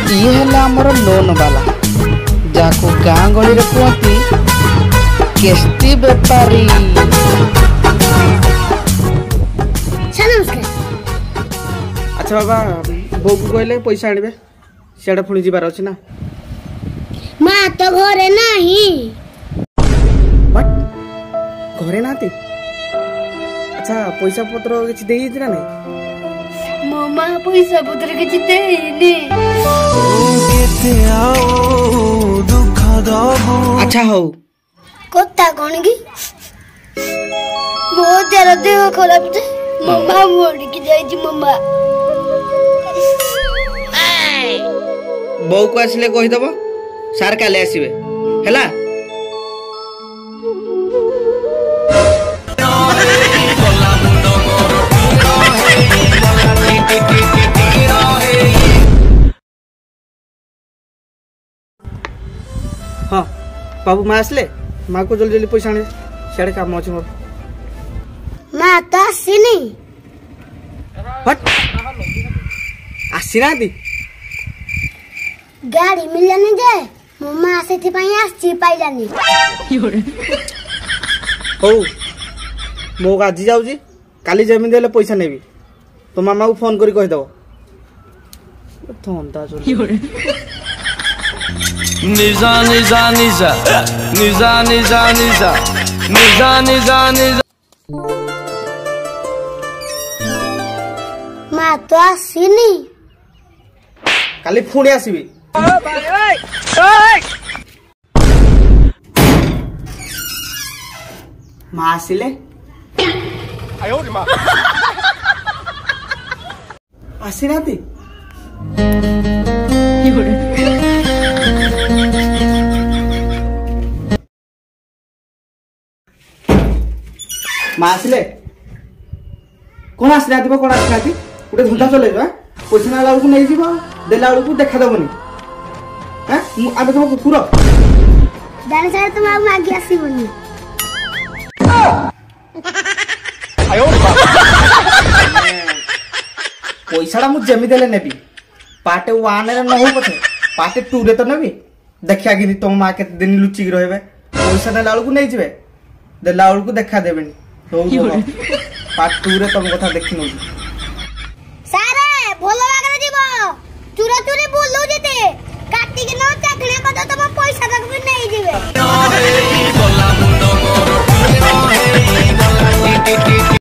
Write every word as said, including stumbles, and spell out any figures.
ये है आमर लोन वाला जाको गाँ गली रे कहती केस्ती बेपारी। अच्छा बाबा बो को कहले पैसा आनिबे सियाडा पुणी जीवार अछि ना। मां तो घरे नाही। बट घरे नाती। अच्छा पैसा पत्र किछ देई दिना नहीं। मम्मा पैसा पत्र किछ देईनी। अच्छा हो कोता कोन की बहुत ज्यादा देह खराब छे। मम्मा मोड़ की जाई छी। मम्मा बो को आसले कहि दबो सार काले आसीबे हैला। हाँ बाबू माँ आसले माँ को जल्दी जल्दी पैसा आने सियाड़े काम अच्छे मोर। माँ तो आसीनी। हट आसी ना दी गाड़ी मिलनी जे मम्मा सेठी पई आसी पाइलानी। हो मो आज जाउजी काली जमीन देले पैसा नेबी तो मामा को फोन करी कहि दबो थंदा चली। निजा निजा निजा निजा निजा निजा निजा निजा निजा माँ तो आसीनी काली पुणी आसीबी। माँ आसिले आसी ना ती माँ आसिले कौन आसी ना कौन आसी ना गोटे धंदा चल पैसा ना बेलू नहीं जीव देला बेलू देखा दबनी आम तुम कुकुर जाने सारे तुम आग मागी आसीबनी। पैसा मुझे जमी देले नेबी पार्ट वन रे न हो पछे पार्ट टू रे तो नेबी देखिया कि तुम मां केते दिन लुचि के रहबे पैसा देला बेलू नहीं जीवे देला बेलू देखा देबेनी तो पार्ट टू रे तुम कथा देखि न सारे भोला लागरे जीवो चुरा चुरी बोलू जेते काटी के न चाखले को तो तुम पैसा तक भी नहीं जीवे।